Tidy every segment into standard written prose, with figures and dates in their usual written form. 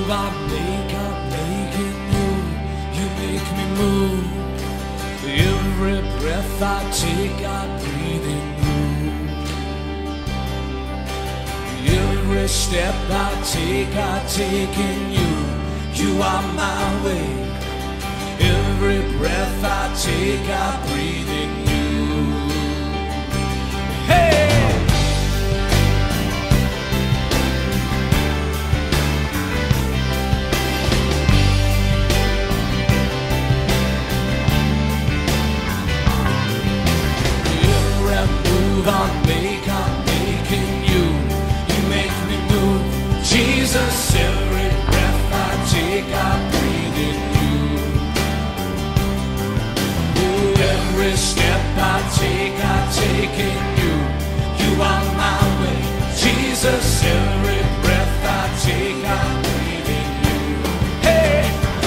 move, I'm making you. You make me move. Every breath I take, I breathe in you. Every step I take in you. You are my way. Every breath I take, I breathe in you. Hey! I'm making you. You make me move. Jesus, every breath I take, I breathe in you. Every step I take in you. You are my way. Jesus, every breath I take, I breathe in you. Hey!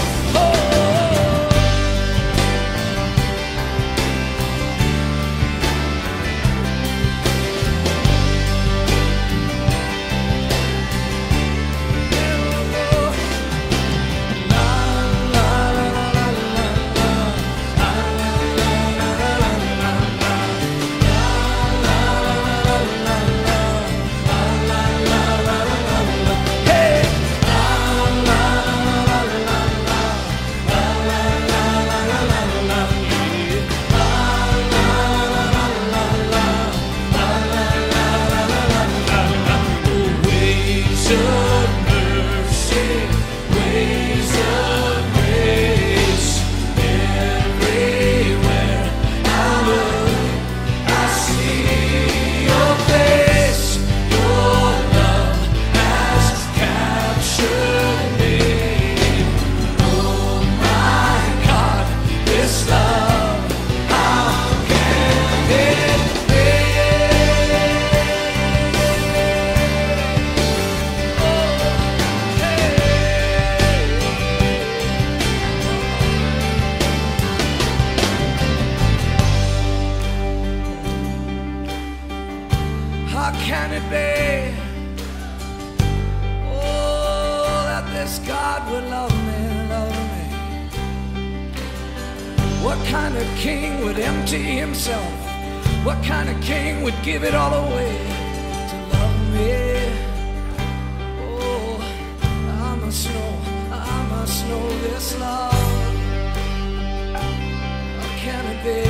How can it be, oh, that this God would love me, love me? What kind of king would empty himself? What kind of king would give it all away to love me? Oh, I must know this love. How can it be?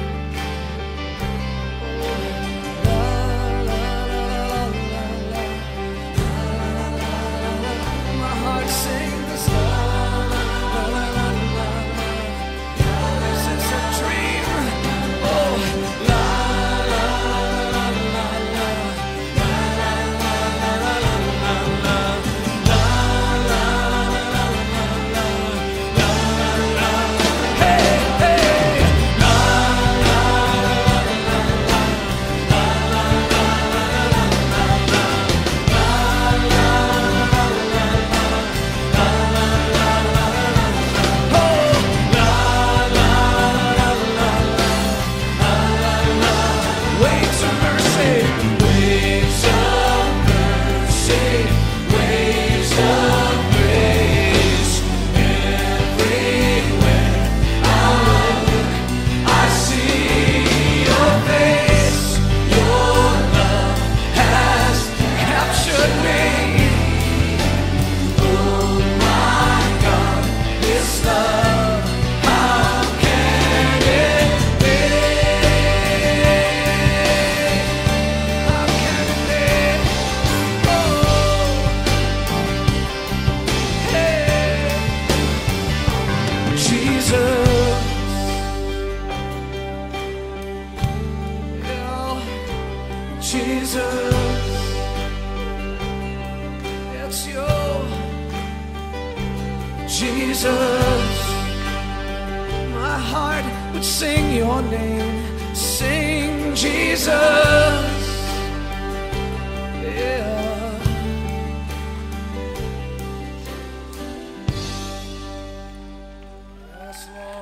Jesus, it's you, Jesus. My heart would sing your name, sing Jesus. Yeah. Yes, Lord.